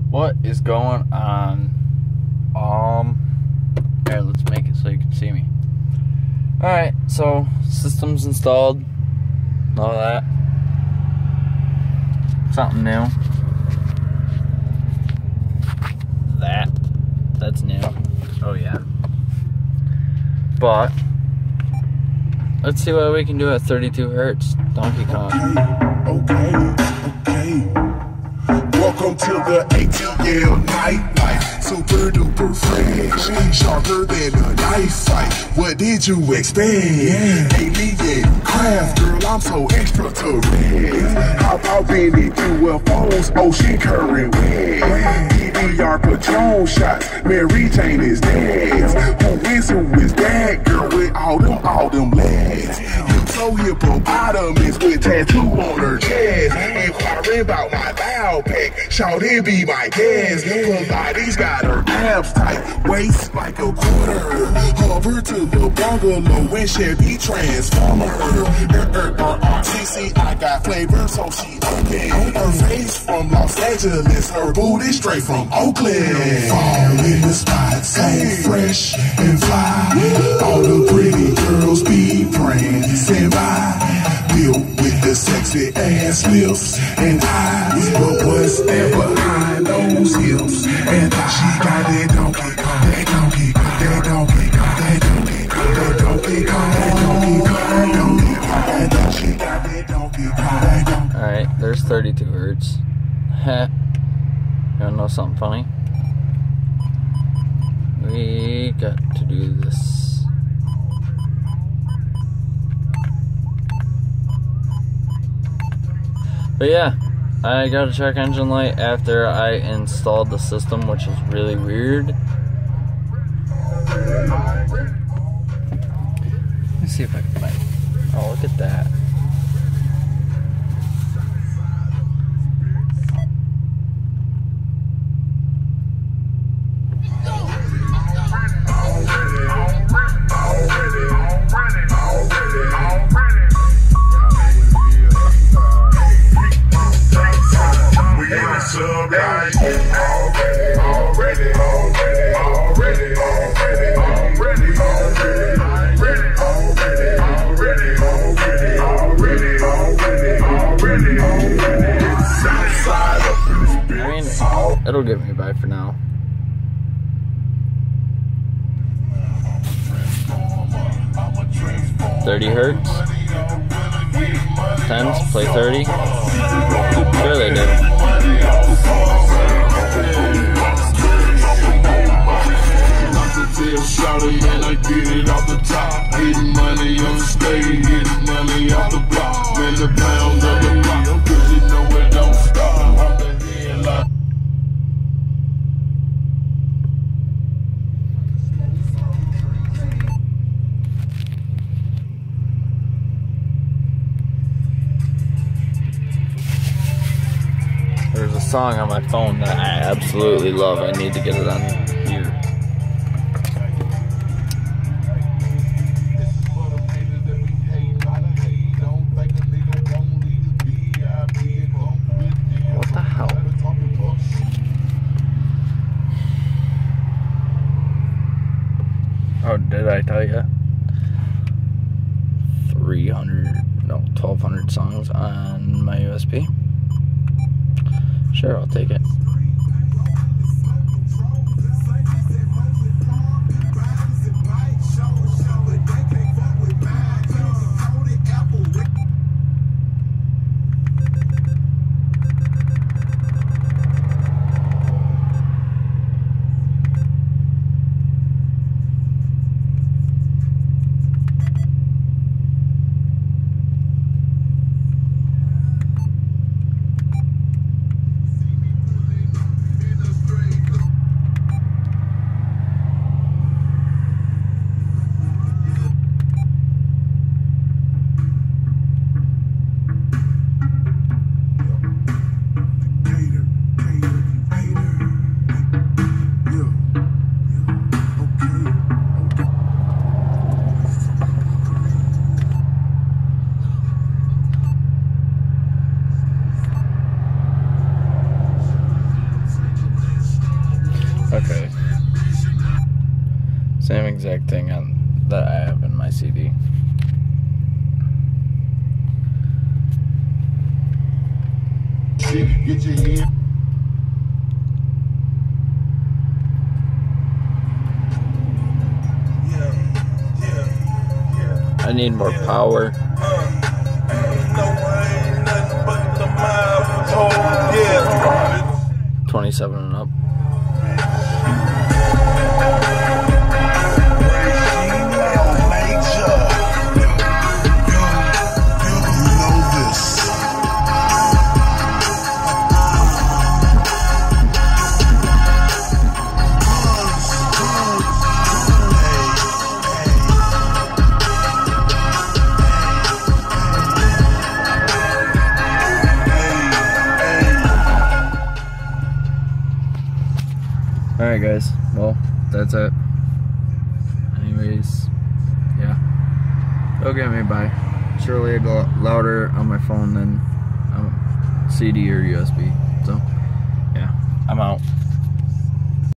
What is going on? Here, let's make it so you can see me. Alright, so system's installed. All that. Something new. That's new. Oh yeah. But let's see what we can do at 32 hertz. Donkey Kong. Okay. Welcome to the ATL nightlife. Super duper fresh, sharper than a knife fight. What did you expect? Alien craft, girl, I'm so extraterrestrial. How about Benny UFOs, ocean current waves? PBR Patron shots, Mary Jane is dead. Who is that girl with all them legs? You so hippopotamus with tattoo on her chest. Inquiring about my bow pack, shawty be my guest. Her body's got her abs tight, waist like a quarter. Hover to the bungalow and Chevy Transformer. RTC, I got flavor, so she open. Her face from Los Angeles, her booty straight from Oakland. Fall in the spot, so fresh and fly. All the pretty girls be prancing by, built with the sexy ass lips and eyes. But what's that behind those hips? And she got that donkey Kong, that donkey Kong, that donkey Kong, that donkey Kong, that donkey Kong, that donkey Kong, that donkey Kong. She got that donkey Kong, that donkey Kong. Alright, there's 32 hertz. Heh. You wanna know something funny? We got to do this. But yeah, I got a check engine light after I installed the system, which is really weird. Let me see if I can find it. Oh, look at that. It'll get me by for now. $30 hertz. 10s, play 30. Sure they do. Shouty, man, I get it off the top. Getting money on the stage, getting money off the block. Man, the pound of the block, cause you know it don't stop. I'm the head like 'There's a song on my phone that I absolutely love. I need to get it on here. What the hell? Oh, did I tell you? 1,200 songs on my USB. Sure, I'll take it. Okay. Same exact thing on that I have in my CD. Get your hand. I need more power. 27 and up. Alright guys, well, that's it. Anyways, yeah. It'll get me by. Surely a lot louder on my phone than CD or USB. So, yeah, I'm out.